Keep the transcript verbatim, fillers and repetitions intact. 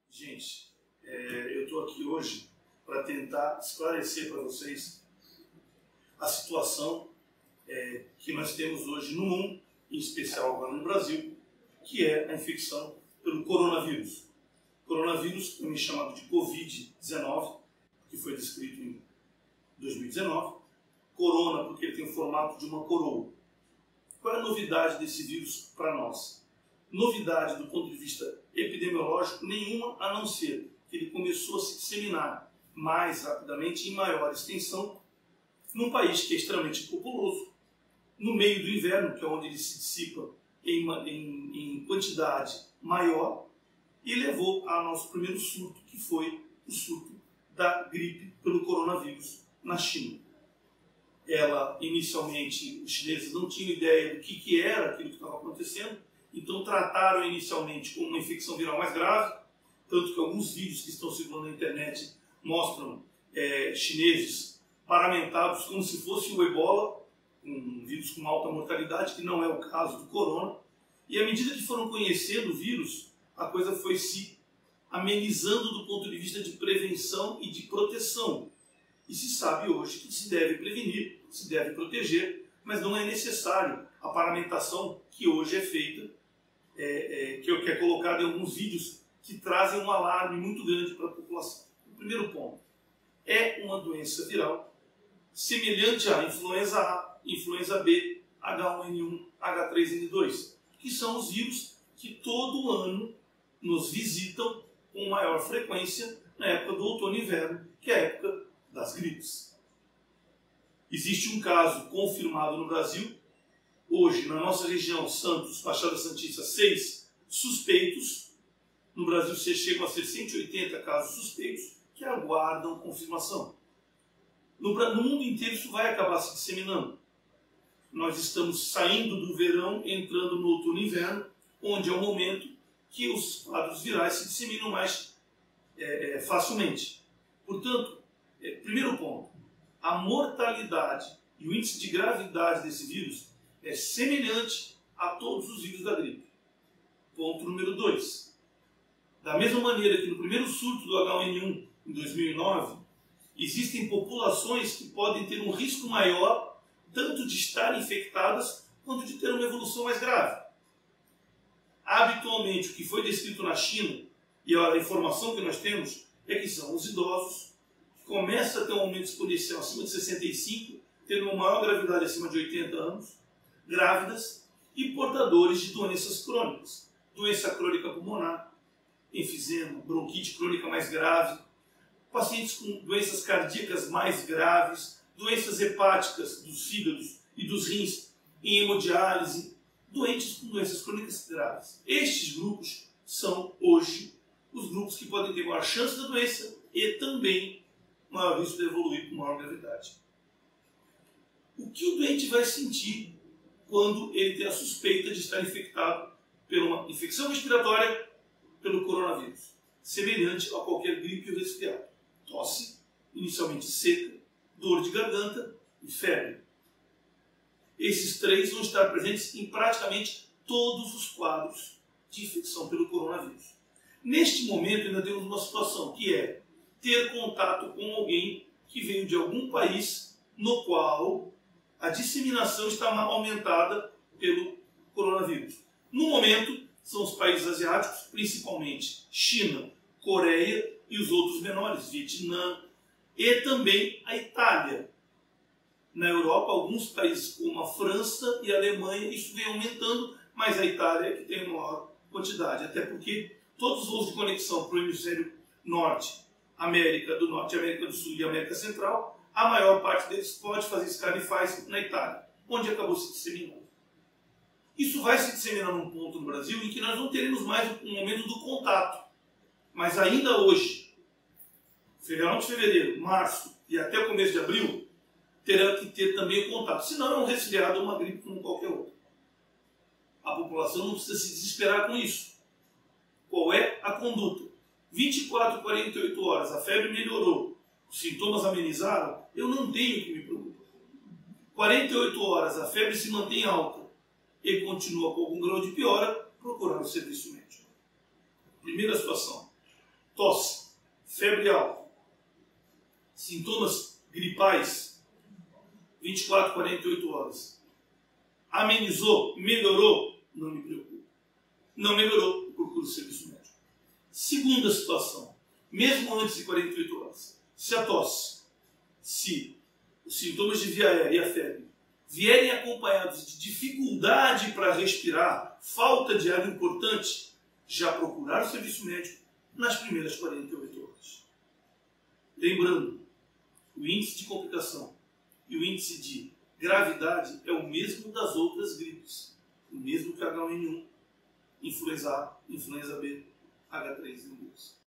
Gente, é, eu estou aqui hoje para tentar esclarecer para vocês a situação é, que nós temos hoje no mundo, em especial agora no Brasil, que é a infecção pelo coronavírus. Coronavírus, também chamado de covid dezenove, que foi descrito em dois mil e dezenove. Corona, porque ele tem o formato de uma coroa. Qual é a novidade desse vírus para nós? Novidade do ponto de vista epidemiológico nenhuma, a não ser que ele começou a se disseminar mais rapidamente e em maior extensão num país que é extremamente populoso, no meio do inverno, que é onde ele se dissipa em, em, em quantidade maior, e levou ao nosso primeiro surto, que foi o surto da gripe pelo coronavírus na China. Ela, inicialmente, os chineses não tinham ideia do que, que era aquilo que estava acontecendo, então trataram inicialmente como uma infecção viral mais grave, tanto que alguns vídeos que estão circulando na internet mostram é, chineses paramentados como se fosse o ebola, um vírus com alta mortalidade, que não é o caso do corona. E à medida que foram conhecendo o vírus, a coisa foi se amenizando do ponto de vista de prevenção e de proteção. E se sabe hoje que se deve prevenir, se deve proteger, mas não é necessário a paramentação que hoje é feita, é, é, que é colocada em alguns vídeos que trazem um alarme muito grande para a população. O primeiro ponto, é uma doença viral semelhante à influenza A, influenza B, H um N um, H três N dois, que são os vírus que todo ano nos visitam com maior frequência na época do outono e inverno, que é a época das gripes. Existe um caso confirmado no Brasil, hoje na nossa região, Santos, Baixada Santista, seis suspeitos. No Brasil chegam a ser cento e oitenta casos suspeitos que aguardam confirmação. No, no mundo inteiro isso vai acabar se disseminando. Nós estamos saindo do verão, entrando no outono e inverno, onde é o momento que os quadros virais se disseminam mais é, é, facilmente. Portanto, é, primeiro ponto, a mortalidade e o índice de gravidade desse vírus é semelhante a todos os vírus da gripe. Ponto número dois. Da mesma maneira que no primeiro surto do H um N um, em dois mil e nove, existem populações que podem ter um risco maior tanto de estar infectadas quanto de ter uma evolução mais grave. Habitualmente, o que foi descrito na China, e a informação que nós temos, é que são os idosos, que começam a ter um aumento exponencial acima de sessenta e cinco, tendo uma maior gravidade acima de oitenta anos, grávidas e portadores de doenças crônicas. Doença crônica pulmonar, enfisema, bronquite crônica mais grave, pacientes com doenças cardíacas mais graves, doenças hepáticas dos fígados e dos rins em hemodiálise, doentes com doenças crônicas graves. Estes grupos são, hoje, os grupos que podem ter maior chance da doença e também maior risco de evoluir com maior gravidade. O que o doente vai sentir quando ele tem a suspeita de estar infectado por uma infecção respiratória pelo coronavírus? Semelhante a qualquer gripe ou resfriado. Tosse, inicialmente seca, dor de garganta e febre. Esses três vão estar presentes em praticamente todos os quadros de infecção pelo coronavírus. Neste momento ainda temos uma situação que é ter contato com alguém que veio de algum país no qual a disseminação está aumentada pelo coronavírus. No momento, são os países asiáticos, principalmente China, Coreia e os outros menores, Vietnã, e também a Itália. Na Europa, alguns países como a França e a Alemanha, isso vem aumentando, mas a Itália é que tem a maior quantidade, até porque todos os voos de conexão para o hemisfério norte, América do Norte, América do Sul e América Central, a maior parte deles pode fazer escala e faz na Itália, onde acabou se disseminando. Isso vai se disseminar num ponto no Brasil em que nós não teremos mais o momento do contato. Mas ainda hoje, final de fevereiro, março e até o começo de abril, terá que ter também o contato. Senão é um resfriado ou uma gripe como qualquer outra. A população não precisa se desesperar com isso. Qual é a conduta? vinte e quatro, quarenta e oito horas, a febre melhorou, os sintomas amenizaram, eu não tenho que me preocupar. quarenta e oito horas, a febre se mantém alta e continua com algum grau de piora, procurar o serviço médico. Primeira situação. tosse, febre alta, sintomas gripais, vinte e quatro, quarenta e oito horas. Amenizou? Melhorou? Não me preocupe. Não melhorou? Procure o serviço médico. Segunda situação, mesmo antes de quarenta e oito horas, se a tosse, se os sintomas de via aérea e a febre vierem acompanhados de dificuldade para respirar, falta de ar importante, já procurar o serviço médico nas primeiras quarenta e oito horas. Lembrando, o índice de complicação e o índice de gravidade é o mesmo das outras gripes, o mesmo que H um N um, influenza A, influenza B, H três N um.